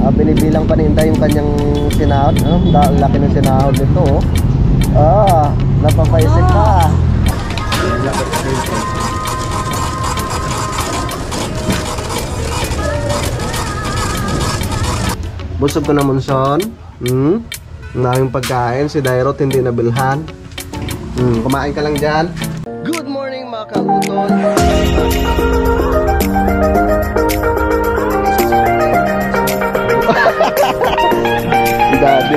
Binibilang pa ni Inday yung kanyang sinahod. Laki ng sinahod nito. Napapaisip ka. Busog ko na, Monson. Ang daming pagkain. Si Dairot hindi nabilhan. Kumain ka lang dyan. Good morning mga kautol. Daddy,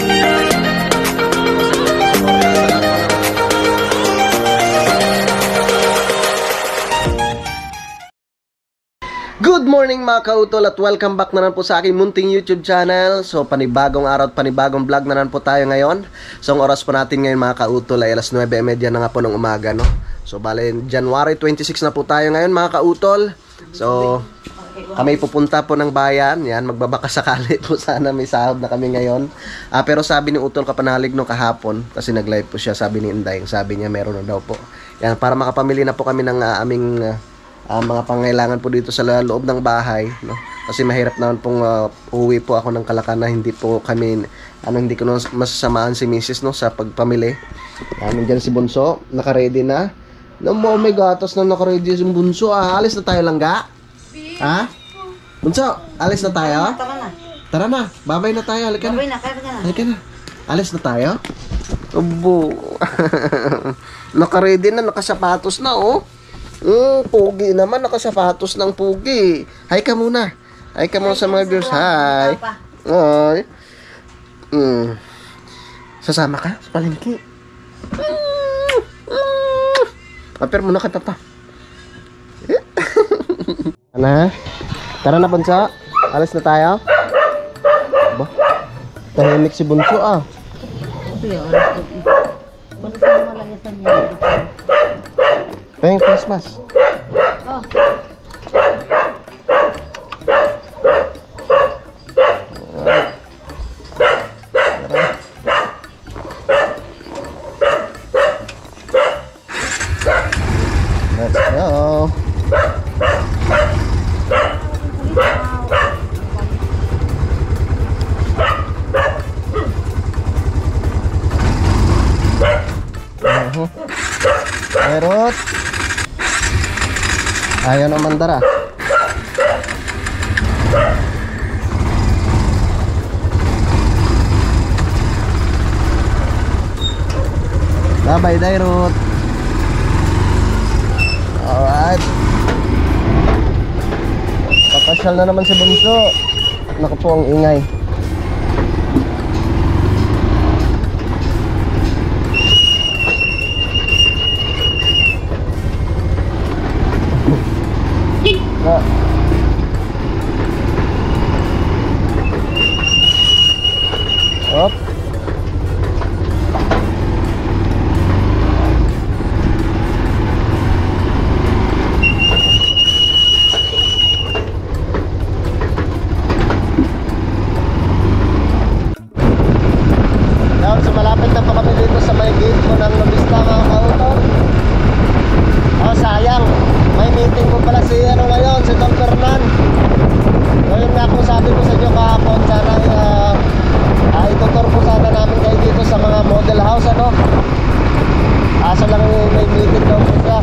Good morning mga kautol at welcome back na naman po sa aking munting YouTube channel. So panibagong araw at panibagong vlog na naman po tayo ngayon. So ang oras po natin ngayon mga kautol ay alas 9:30 na nga po ng umaga, no? So bale January 26 na po tayo ngayon mga kautol. So kami pupunta po ng bayan. Yan, magbabaka sakali po, sana may sahod na kami ngayon. Pero sabi ni Utol Kapanalig no kahapon, kasi nag-live po siya, sabi ni Inday, sabi niya meron na daw po. Yan, para makapamili na po kami ng aming mga pangailangan po dito sa loob ng bahay, no? Kasi mahirap naman pong uwi po ako ng Kalakana, hindi po kami hindi ko masasamaan si Mrs. no sa pagpamili. Nandiyan si Bunso, naka-ready na. No, may gatas na naka-ready si Bunso. Alis na tayo langga. Ha? Bunso, alis na tayo? Tara na. Tara na, babay na tayo. Halika na. Babay na, kaya na. Halika na. Alis na tayo? Abo. Naka-ready na, nakasapatos na, oh. Pugi naman, nakasapatos ng pugi. Hi ka muna. Hi ka muna sa mga viewers. Hi. Ay. Sasama ka sa palengke? Aper muna ka, tata. Ano? Tara na, Bunso. Alis na tayo. Ba? Tahimik si Bunso, Paying Christmas. Oh. Let's go. Erot. Ayaw naman dara. Bye-bye, Dairot. Alright. Papasyal na naman si Bunso. Naku po ang ingay. Up. So malapit na po kami dito sa may gate po ng Nobista mga kautol. Sayang, may meeting po pala si ngayon, si Don Fernan. Ngayon nga po sabi ko sa inyo kahapon, sana itutur po sana namin kayo dito sa mga model house, Aso lang may meeting daw po siya.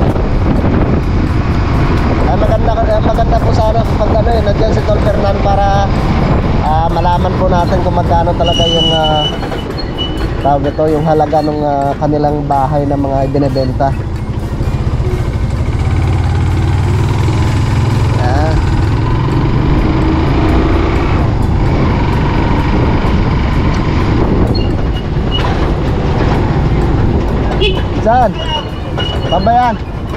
Maganda po sana pag nandiyan si Don Fernan para malaman po natin kung magkano talaga yung tawag ito, yung halaga ng kanilang bahay na mga ibinebenta. Saan? Babayan.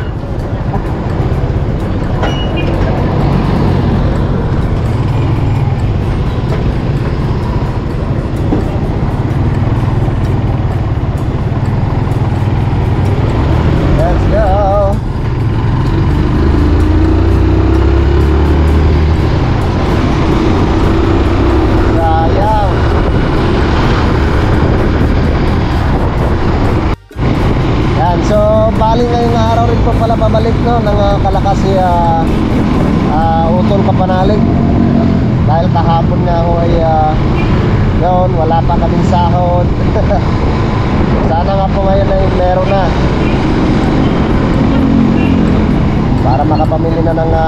Let's go. Sayang. So bali ngayong araw rin po pala pabalik ng Kalakas si Utol Kapanalig. Dahil kahapon nga ako ay kaming sahod. Sana nga po ngayon ay meron na para makapamili na ng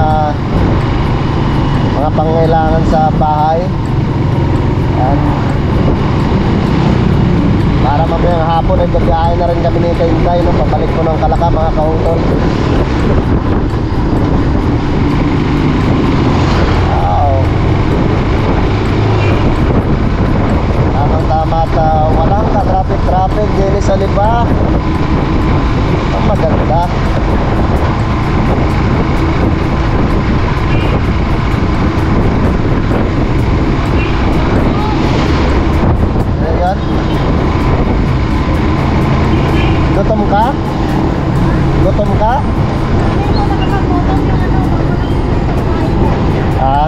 mga pangangailangan sa bahay. Yan. Para mamayang hapon ay gagayain na rin kami ni Kainday, no? Pabalik po ng Kalaka, mga kautol. Wow. Tamang tama at walang ka-traffic din sa liba. Ang maganda. Ayan. Gutom ka? Gutom ka? Ah?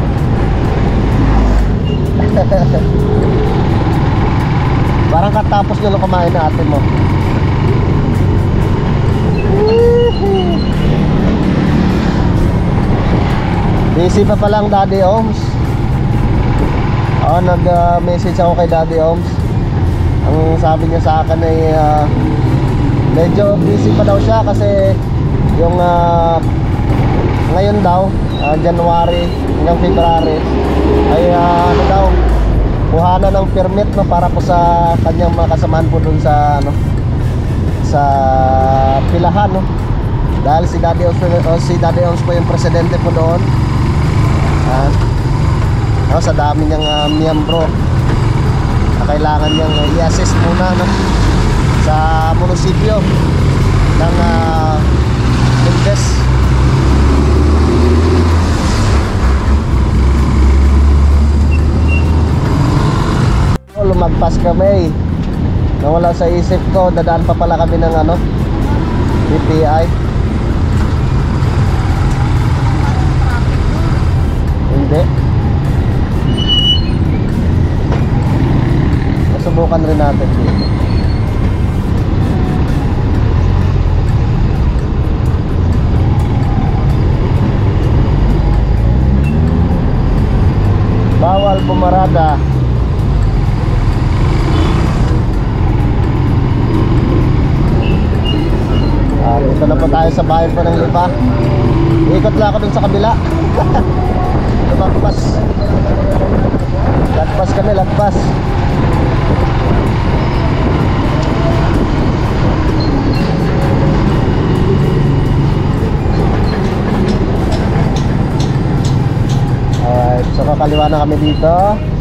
Parang katapos nyo lang kumain na ate mo. Busy pa palang Daddy Oms. Nag-message ako kay Daddy Oms. Ang sabi niya sa akin ay medyo busy pa daw siya kasi yung ngayon daw, January hanggang February ay ano daw, kuhanan ng permit, no, para po sa kanyang mga kasamahan po dun sa sa pilahan, no? Dahil si Daddy Oms po yung presidente po doon. Sa dami niyang miyembro na kailangan niyang i-assist muna, no, sa munisipyo ng Invest. Lumagpas kami, nawala sa isip ko, dadaan pa pala kami ng BPI. Hindi, subukan rin natin dito. Bawal bumarada. Dito na po tayo sa bayan po ng Lipa. Ikot lang ako dun sa kabila. Lumagpas. Lagpas kami, lagpas. Alright, so kakaliwa na kami dito.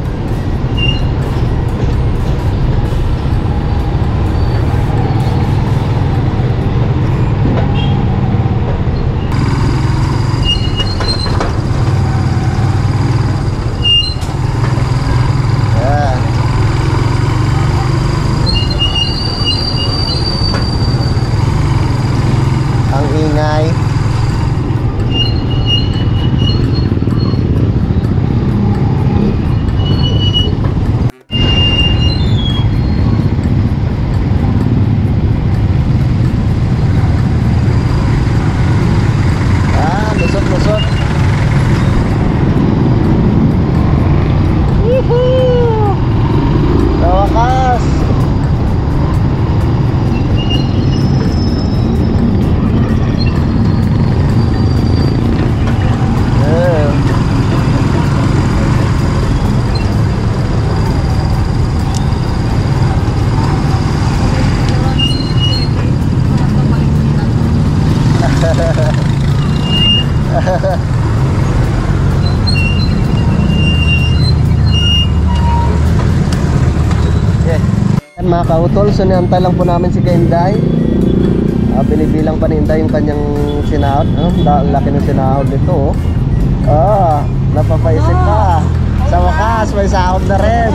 Mga kautol, so niantay lang po namin si Kainday. Binibilang pa ni Inday yung kanyang sinahod. Laki ng sinahod nito. Napapaisip ka. Sa wakas, may sahod na rin.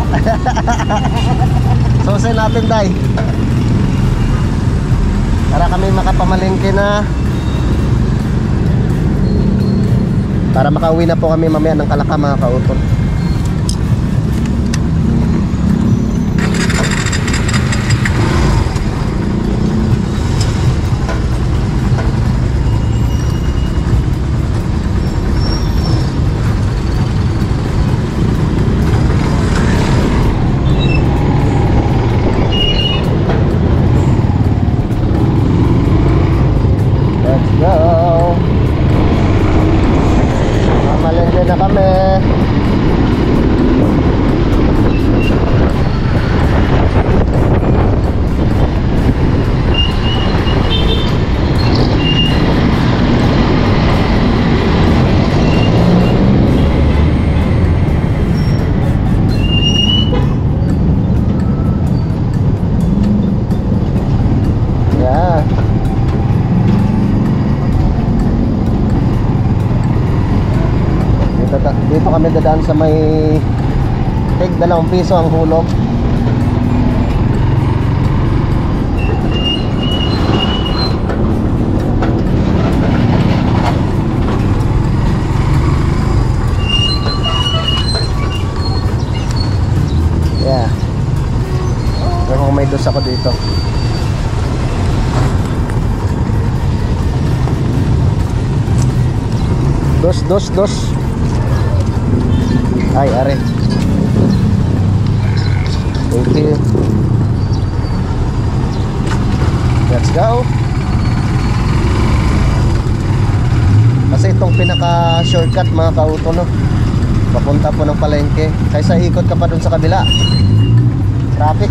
Susin natin, Day, para kami makapamalingki na, para makauwi na po kami mamaya ng Kalaka, mga kautol. kami dadaan sa may tig 2 piso ang hulog. Yeah. Pero kung may dos ako dito. Dos. Ay, are. Thank you. Let's go. Kasi itong pinaka shortcut mga kauto, no, papunta po ng palengke. Kaysa ikot ka pa dun sa kabila. Traffic.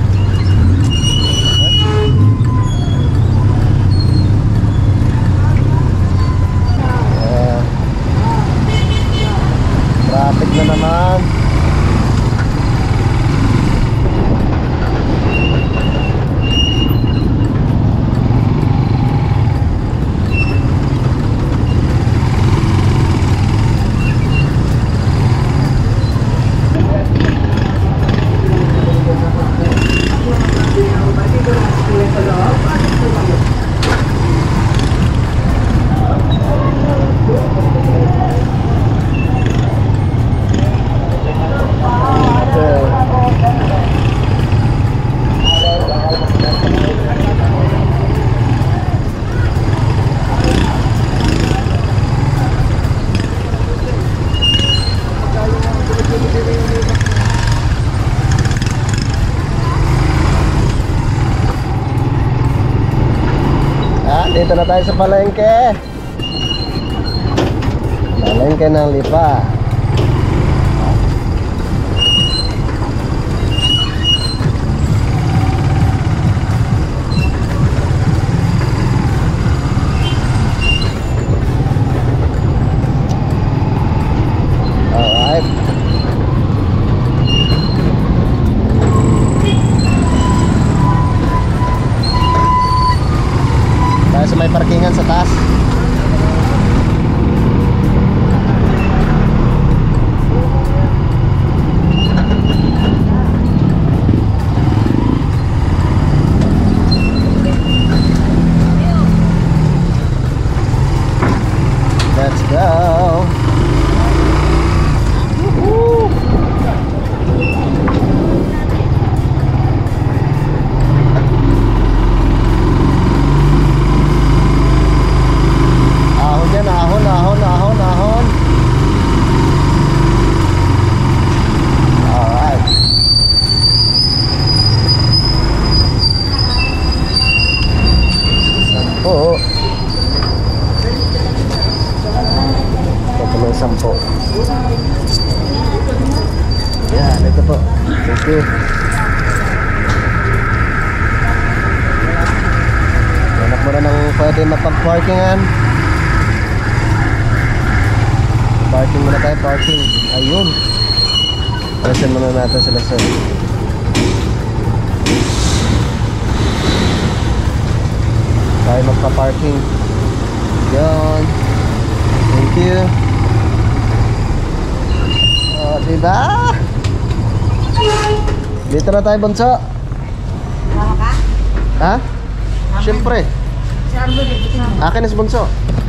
Traffic na naman. Dito na tayo sa palengke. Palengke ng Lipa. Alright. Tayo sa may parkingan sa taas. Let's go. Woohoo. Ahon yan, ahon. Alright. Sampo. Ito may 10. Yan, ito po. Thank you. Hanap mo na ng pwede mapag-parkingan. Parking muna tayo, parking. Ayun. Alisin muna natin sila sir. Tayo magpa-parking. Yan. Thank you. Oh, diba? Dito na tayo, Bunso. Mama ka? Ha? Siyempre. Akin na si Bunso.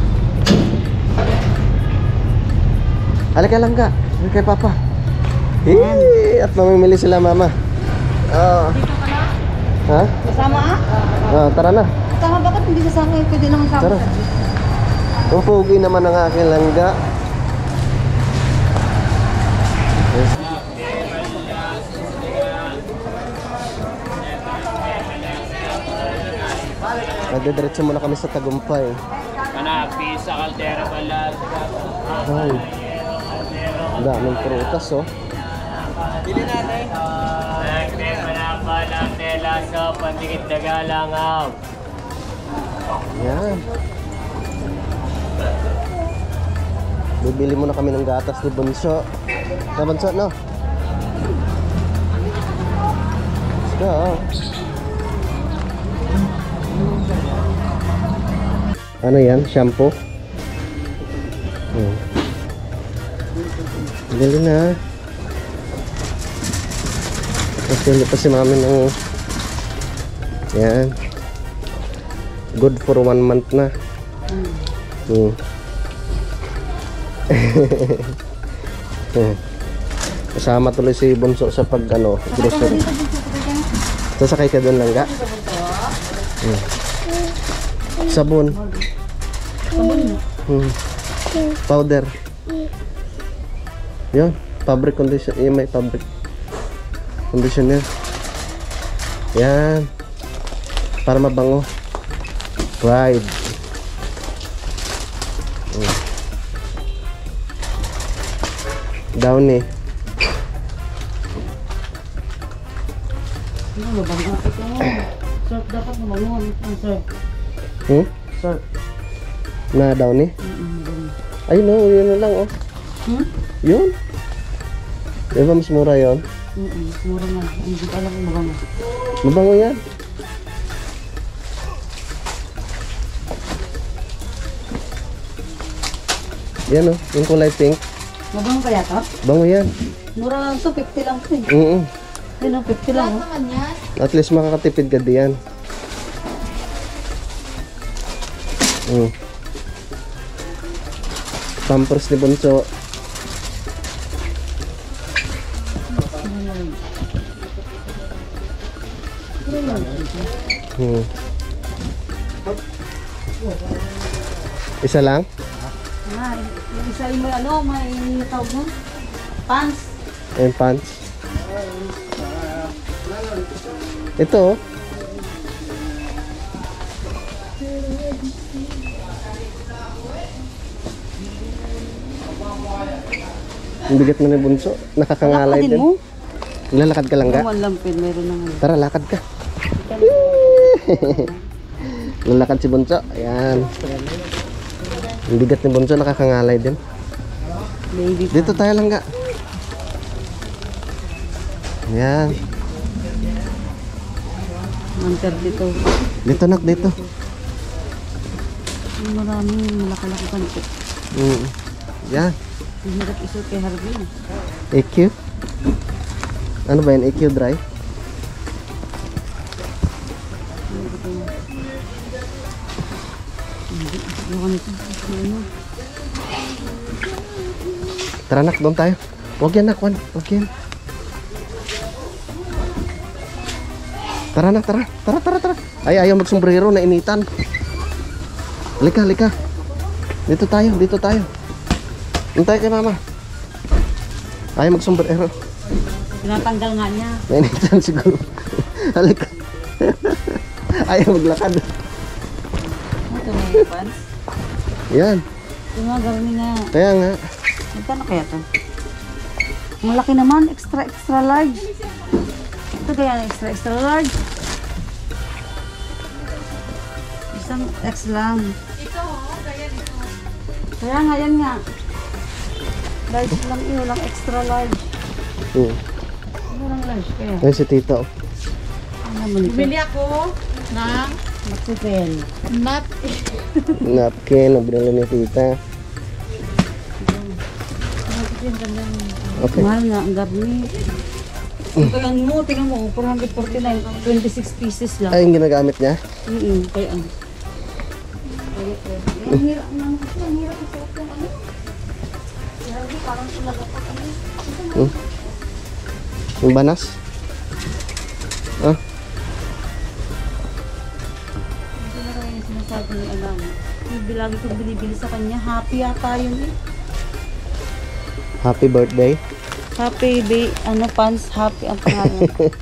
Halika lang ka. Halika kay Papa. At mamimili sila mama. Oh. Dito ka na? Ha? Kasama ah? Oh, tara na. Kasama bakit hindi kasama eh? Pwede naman sama Tara. sa Ang pogi naman ng aking langga. Yes. Nagdidiretso muna kami sa Tagumpay. Kanapi sa kaldera balag. Ay. Daming prutas oh. Bili natin. Nagre manapalang tela sa pandikit nagalangaw. Yan. Bibili muna kami ng gatas ni Bunso. Na Bunso, no? Let's go. Ano yan? Shampoo? Bili na. Napili pa si mami ng yan. Good for 1 month na. Kasama tuloy si Bunso sa pag ano, grocery. Sasakay ka doon lang ga? Sabon. Powder. Yun, fabric condition, may fabric conditioner. Yan. Para mabango. Pride. Downy. Surf dapat mabangon. Ang surf. Surf. Na Downy? Ay no, yun na lang oh. Yun. Diba mas mura yun? Mura nga. Hindi ko alam kung mabango. Mabango yan. Yan oh, yung kulay pink. Mabango kaya to? Bango yan. Mura lang to, 50 lang to eh. Ayun, 50 lang oh. At least makakatipid ka diyan. Pampers ni Bunso. Isa lang? Yung isa mo ano, may tawag mo? Pants. Ayan, pants. Ito oh. Ang bigat na ni Bunso. Nakakangalay Lakadin din. mo? Lalakad ka lang ga? Naman lampin, meron naman. Tara, lakad ka. Lalakad si Bunso. Ayan. Ang bigat ni Bunso, nakakangalay din. Baby Dito tayo lang ga. Ayan. Manter dito. Dito nak, dito. Maraming malaki-laki kanto. Yan. Hirap isuot kay Harvey. EQ. Ano ba yan? EQ dry? Tara nak, doon tayo. Huwag yan nak, huwag yan. Tara nak, tara. Tara. Ay, ayaw magsombrero, nainitan. Halika. Dito tayo. Hintay kay mama. Ayaw magsombrero. Tinatanggal nga niya. Nainitan siguro. Halika. Ayaw maglakad. Ito may pants. Yan. Ito nga, gawin nga. Kaya nga. Magkano kaya ito? Ang laki naman, extra large. Ito kaya extra large. Isang X lang. Kaya nga, yan nga. Large lang yun, walang extra large. Walang large kaya. Yan si Tito. Ano naman ito? Bili ako ng Matupel. Napkin, nabili ni Tita. Okay. Mahal nga, ang gabi. Tingnan mo, 449, 26 pieces lang. Ay, yung ginagamit niya? Kaya ang hirap naman kasi, ang hirap isuot yung ano. Hindi, parang talaga pa kami. Yung banas? Ah? Hindi na kaya yung sinasabi ni Alam. Lagi ko binibili sa kanya, happy yata yun eh. Happy birthday? Happy day, ano pants, happy ang pangalan.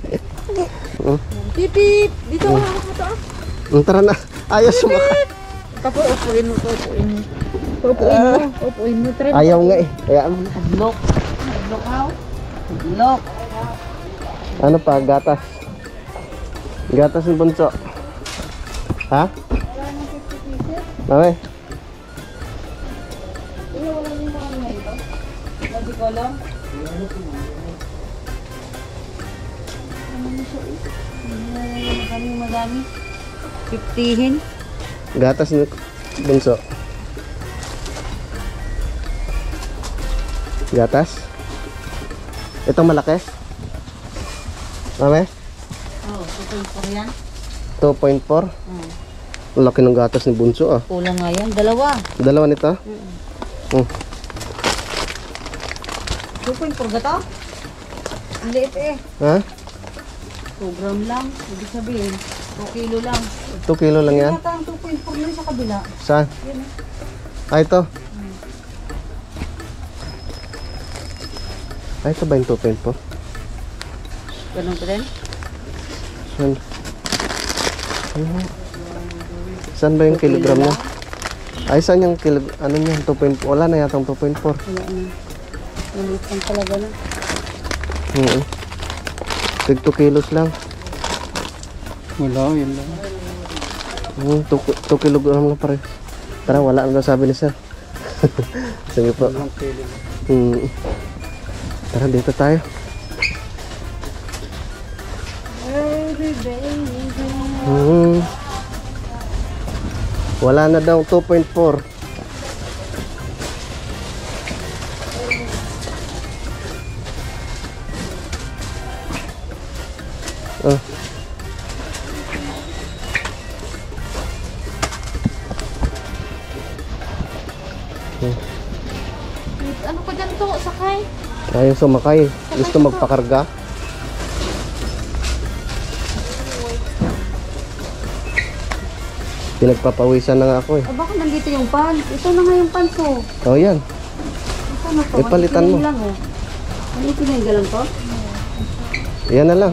pipip. Dito ako nakakata. Tara na. Ayaw sumakay. Upuin mo. Upuin mo. Try mo. Ayaw nga eh. Kaya ano na. Look. Look. Ano pa? Gatas. Gatas ng bunso. Ha? Mami? Madami. 50hin. Gatas ng bunso. Gatas? Itong malaki? Mame? Oo, 2.4 yan. 2.4? Hmm. Ang laki ng gatas ni Bunso ah. Kulang nga yan. Dalawa. Dalawa nito? 2.4 ga to? Ang liit eh. Ha? 2 gram lang. Ibig sabihin, 2 kilo lang. 2 kilo lang yan? Yata ang 2.4 na sa kabila. Saan? Yan eh. Ah, ito? Ah, ito ba yung 2.4? Ganun pa din? Saan? Saan ba yung kilogram niya? Ay, saan yung ano niya? 2.4? Wala na yata ang 2.4. Wala na. Maliit lang talaga na. Tig 2 kilos lang. Wala, yun lang. 2 kilogram lang pare. Tara, wala na sabi ni sir. Sige po. Tara, dito tayo. Wala na daw 2.4. Oh. Ano ko dyan to? Sakay? Ayaw sumakay. Gusto magpakarga. Pinagpapawisan na nga ako eh. Ah, bakit nandito yung pants? Ito na nga yung pants ko. Oh, yan. Ito na to. Eh, palitan mo. Lang, oh. Ano yung lang to? Yan na lang.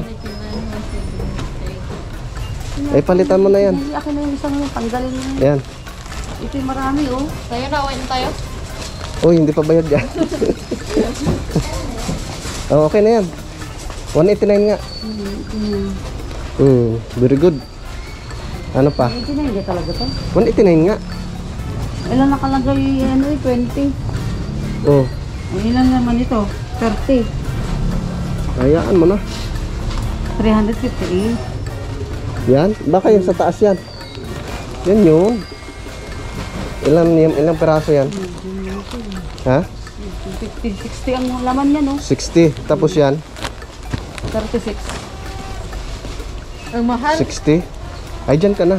Eh, palitan mo na yan. Hindi, akin na yung isang yung tanggalin mo. Yan. Ito yung marami, oh. Tayo na, away na tayo. Uy, hindi pa bayad yan. Oh, okay na yan. 189 nga. Very good. Ano pa? Hindi na, hindi talaga to. 189 nga. Ilan nakalagay, ano eh, 20. Oh, Ilan naman ito? 30. hayaan mo na. 358. Yan. Baka yung sa taas yan. Yan yun. Ilang peraso yan? Ha? 50, 60 ang laman niya, no? 60. Tapos yan? 36. Ang mahal. 60. Ay, dyan ka na.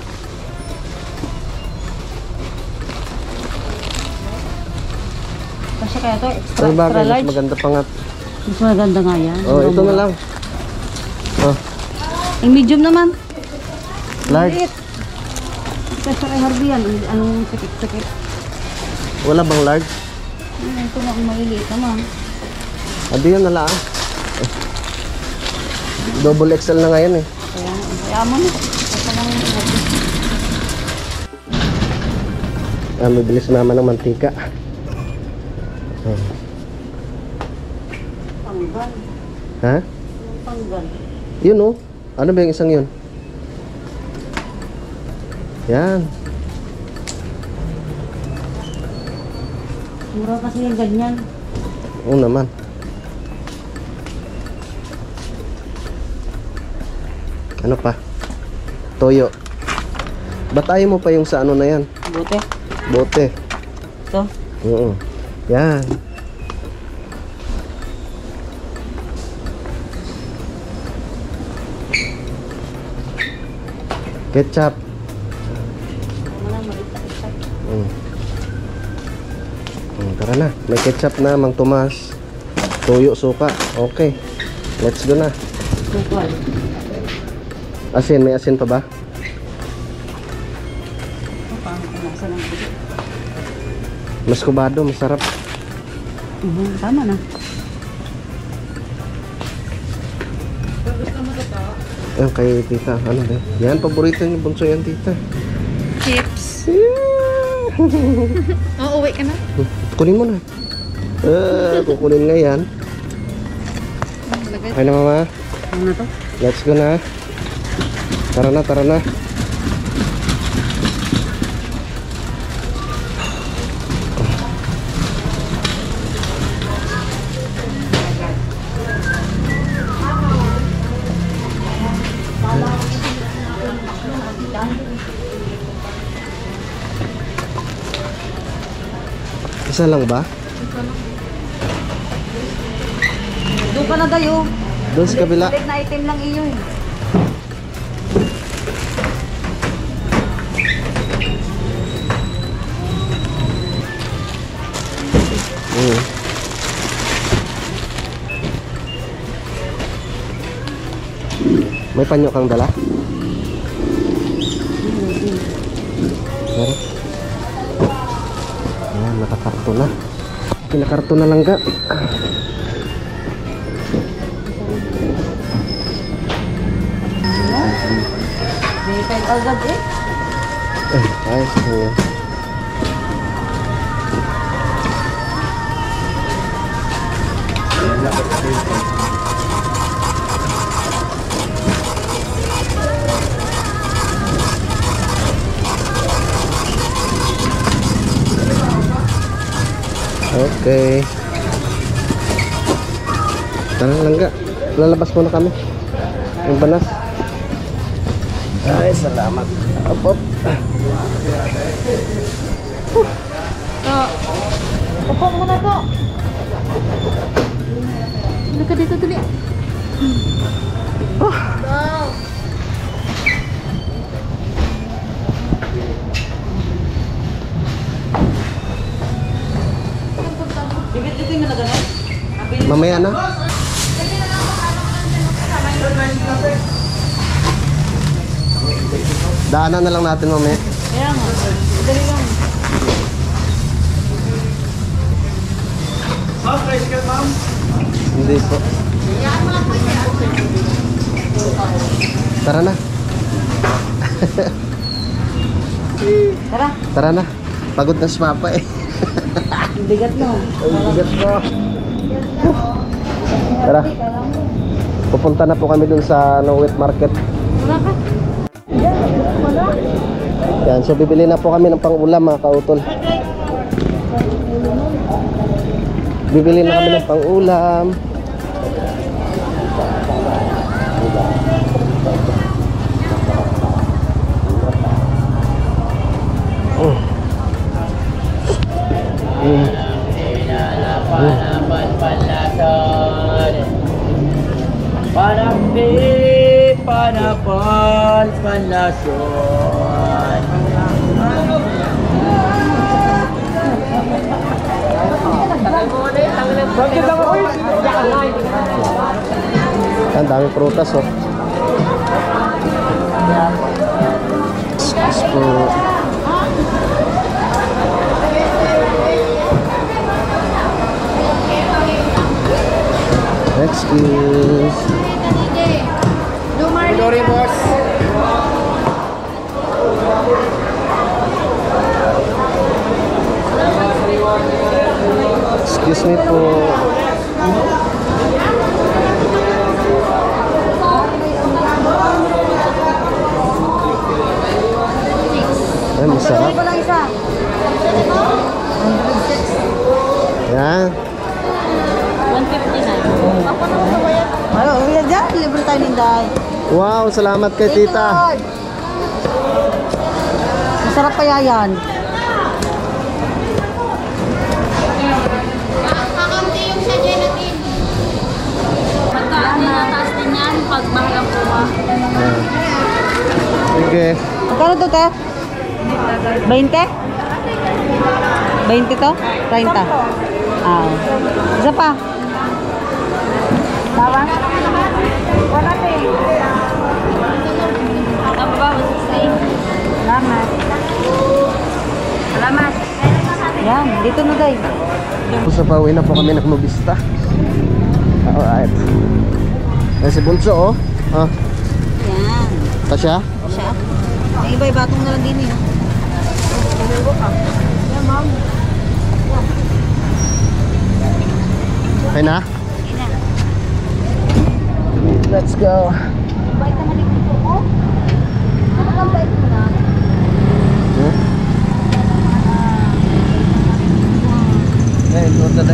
Kasi kaya to, extra, Ay, extra bagay. Mas large. maganda pa nga. Mas maganda nga yan. Oh, ito na lang. Oh, Yung medium naman. large. Maliit. Kasi kay Harvey yan, anong sakit-sakit. Wala bang large? Ito na ang maliliit naman. Adi yan na lang. Double XL na ngayon eh. Kaya mo na. Ito lang yung Mabilis naman ng mantika. Oh. panggal. Ha? Yung panggal. Yun oh. Ano ba yung isang yun? Yan. Mura kasi yung ganyan. Oo naman. Ano pa? Toyo. Ba't ayaw mo pa yung sa ano na yan? Bote. Bote. Ito. Oo. Yan. Ketchup. Wala, malita-ita. Tara na. May ketchup na, Mang Tomas. Toyo, suka. Okay. Let's go na. Bukal. Asin, may asin pa ba? Ito, paano nasa lang ito? Mas kubado, masarap. Tama na. Yan kay tita. Ano ba? Yan, paborito niyo bunso yan, tita. Chips. Oh, uwi ka na. Kunin mo na. Kukunin nga yan. Okay na mama. Ano na to? Let's go na. Tara na, tara na. Isa lang ba? pa na dayo. Doon sa kabila. Ulit na item lang iyo eh. May panyo kang dala? Meron? Ayan, nakakarto na. Kinakarto na lang ga. Verified agad eh. Ayos na yan. Okay. Tara langga. Lalabas muna kami. Yung banas. Ay, salamat. Op. Upo muna to. Ano ka dito dali? Mamaya na. Daanan na lang natin mamaya. Kaya nga. Dali lang. Hindi po. Tara na. Tara. Tara na. Pagod na si Papa eh. Bigat mo. Bigat mo. Tara. Pupunta na po kami dun sa wet market. Wala ka. Yan, so bibili na po kami ng pang-ulam mga kautol. Bibili na kami ng pang-ulam. Panapan panlason. Ang dami prutas oh. Excuse po. Excuse. Sorry, boss. Excuse me po. Ay, masarap. Ito lang isa. Yan. 159. Ano, uwi dyan. Libre tayo ninday. Wow, salamat kay tita. Masarap kaya yan. Kakamti yung sa gelatin. Pagkaan na taas din yan pag mahal ang kuma. Sige. Magkano to, te? 20? 20 to? 30? Ah. Isa pa. Tawa? Wala pa eh. Ang baba, 160. Salamat. Salamat. Yan, dito na day. Sa pauwi na po kami nagmobista. Alright. Yan si Bunso oh. Ah, Yan. Tasya? Siya. Yung iba batong na lang din eh. Okay na? Let's go. Bait naman yung ito ko. Ano kang bait mo na? Hmm? Hey, go to the...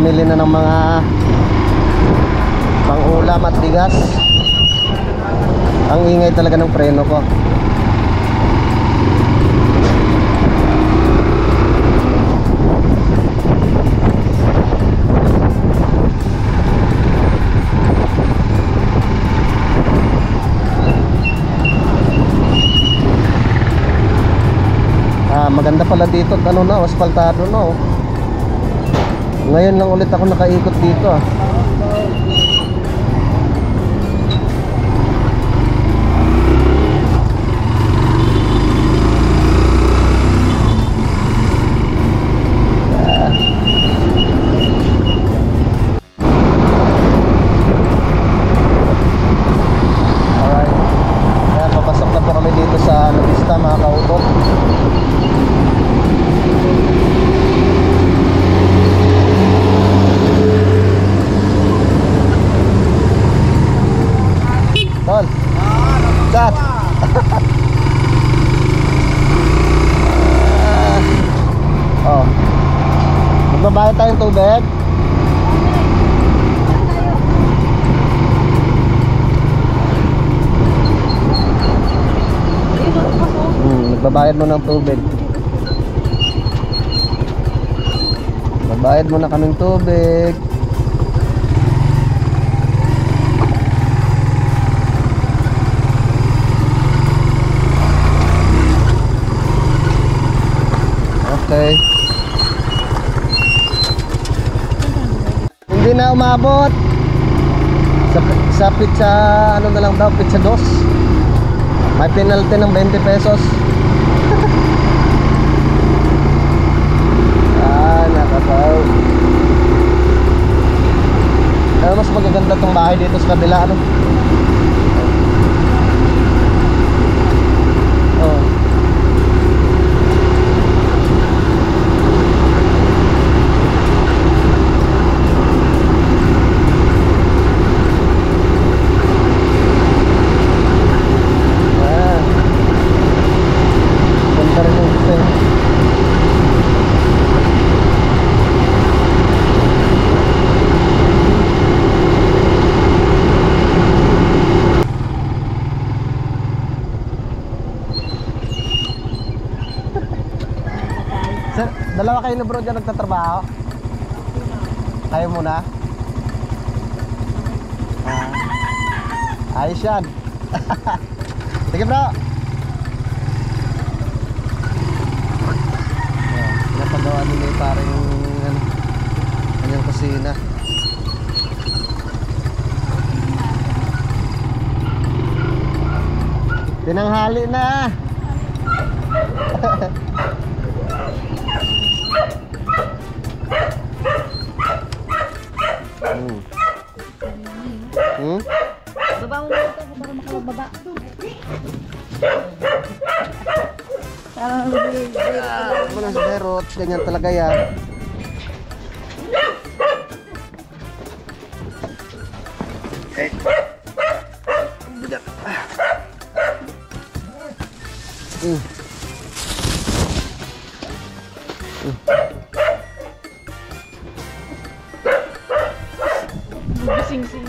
pamili na ng mga pang-ulam at bigas. Ang ingay talaga ng preno ko. Maganda pala dito at ano na, asfaltado na oh. Ngayon lang ulit ako nakaikot dito ah. Alright. Ayan, papasok na po kami dito sa Navista mga kautol. Tol. Chat. Oh. Magbabayad tayong tubig. Magbabayad mo ng tubig. Magbabayad mo na kaming tubig. Okay. Hindi na umabot. Sa pizza, ano na lang daw, pizza dos. May penalty ng 20 pesos. Nakakaw. Pero mas magaganda tong bahay dito sa kabila, ano? Oh. Sir, dalawa kayo na bro dyan nagtatrabaho? Kayo muna? Ayos yan. Sige bro. Pinapagawa nila yung parang kanyang kusina. Tinanghali na. Baba mo na ito para makababa. Mga derot, ganyan talaga yan. Sing-sing.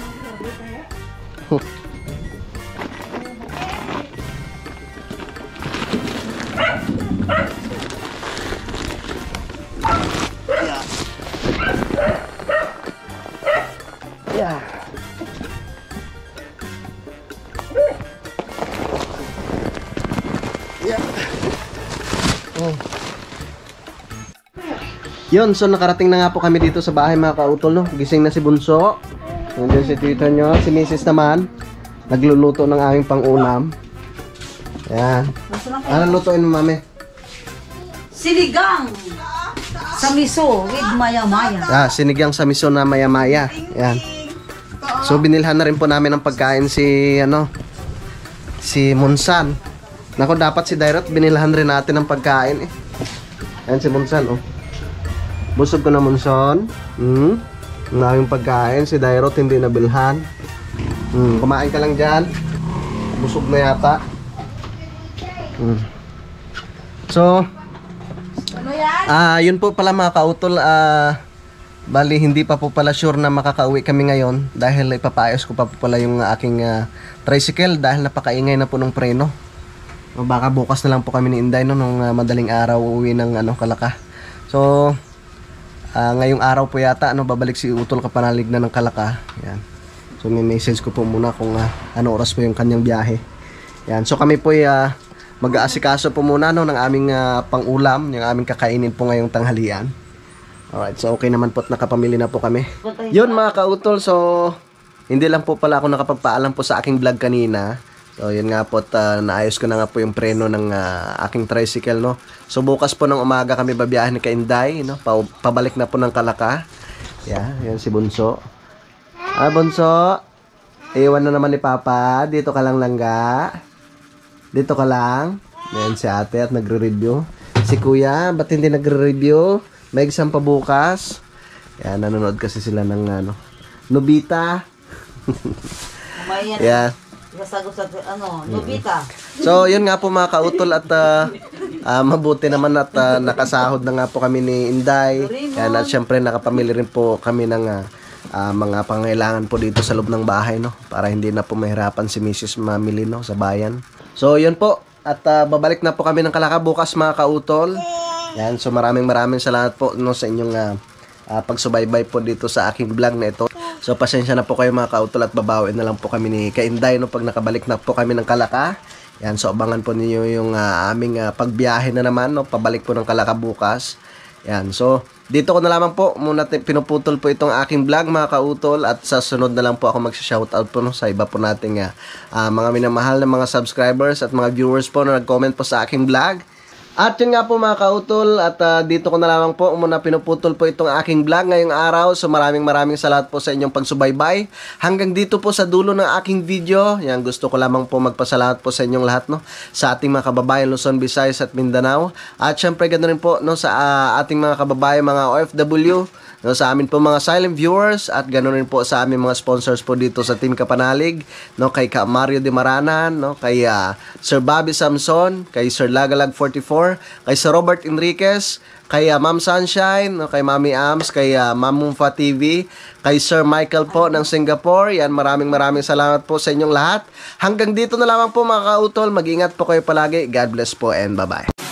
Yeah. Yeah. Oh. Yun, so nakarating na nga po kami dito sa bahay mga kautol, no? Gising na si Bunso. Nandiyan si tito nyo. Si Mrs. naman nagluluto ng aming pang-ulam. Ayan. Ano lutuin mo, mami? Sinigang sa miso with maya-maya. Sinigang sa miso na maya-maya. Ayan. So binilhan na rin po namin ng pagkain si si Munsan. Nako, dapat si Dairot binilhan rin natin ng pagkain eh. Ayan si Munsan oh. Busog ko na Munson. Ang aming pagkain, si Dairot hindi nabilhan. Kumain ka lang dyan. Busog na yata. So yun po pala mga kautol, Bali, hindi pa po pala sure na makakauwi kami ngayon dahil ipapaayos ko pa po pala yung aking tricycle dahil napakaingay na po ng preno. Baka bukas na lang po kami ni Inday no, nung madaling araw uuwi ng Kalaka. So, ngayong araw po yata babalik si Utol Kapanalig na ng Kalaka. Yan. So, may message ko po muna kung ano oras po yung kanyang biyahe. Yan. So, kami po mag-aasikaso po muna ng aming pang-ulam, yung aming kakainin po ngayong tanghalian. Alright, so okay naman po at nakapamili na po kami. Yun mga kautol, so hindi lang po pala ako nakapagpaalam po sa aking vlog kanina. So yun nga po at naayos ko na nga po yung preno ng aking tricycle, no. So bukas po ng umaga kami babiyahin ni Kainday, no. Pabalik na po ng Kalaka. Yeah, yan si Bunso. Bunso, iwan na naman ni Papa. Dito ka lang langga. Dito ka lang. Yan si ate at nagre-review. Si kuya, ba't hindi nagre-review? May exam pa bukas. Yan, nanonood kasi sila ng Nobita. Yeah. Sasagot sa Nobita. So, yun nga po mga kautol at mabuti naman at nakasahod na nga po kami ni Inday. Yan, at syempre nakapamili rin po kami ng mga pangailangan po dito sa loob ng bahay, no, para hindi na po mahirapan si Mrs. mamili, no, sa bayan. So, yun po. At babalik na po kami ng Kalaka bukas mga kautol. Yan, so maraming salamat po, no, sa inyong pagsubaybay po dito sa aking vlog na ito. So pasensya na po kayo mga kautol at babawin na lang po kami ni Kainday, no, pag nakabalik na po kami ng Kalaka. Yan, so abangan po ninyo yung aming pagbiyahe na naman, no, pabalik po ng Kalaka bukas. Yan, so dito ko na lamang po muna pinuputol po itong aking vlog mga kautol at sa sunod na lang po ako magsha-shoutout po, no, sa iba po nating mga minamahal na mga subscribers at mga viewers po na nag-comment po sa aking vlog. At yun nga po mga kautol at dito ko na lamang po muna pinuputol po itong aking vlog ngayong araw. So maraming salamat po sa inyong pagsubaybay. Hanggang dito po sa dulo ng aking video. Yan, gusto ko lamang po magpasalamat po sa inyong lahat, no, sa ating mga kababayan Luzon, Visayas at Mindanao. At syempre ganoon rin po, no, sa ating mga kababayan mga OFW, no, sa amin po mga silent viewers at ganoon rin po sa aming mga sponsors po dito sa Team Kapanalig, no, kay Mario De Maranan, no, kay Sir Bobby Samson, kay Sir Lagalag 44, kay Sir Robert Enriquez, kay Ma'am Sunshine, no, kay Mami Ams, kay Ma'am Mumfa TV, kay Sir Michael po ng Singapore. Yan, maraming salamat po sa inyong lahat. Hanggang dito na lamang po mga kautol. Mag-ingat po kayo palagi. God bless po and bye-bye.